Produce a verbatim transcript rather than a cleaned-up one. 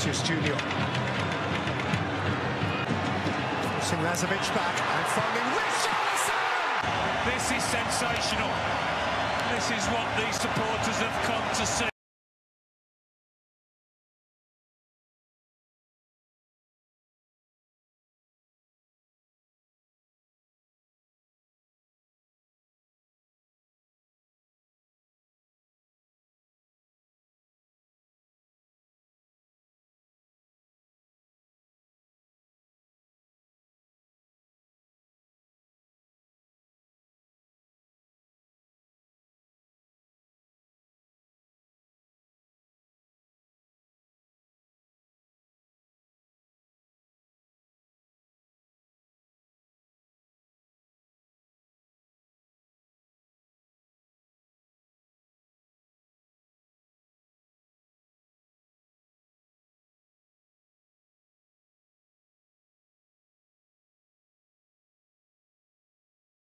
Vinicius Junior Forcing Lazovic back and finding Richarlison! This is sensational. This is what these supporters have come to see.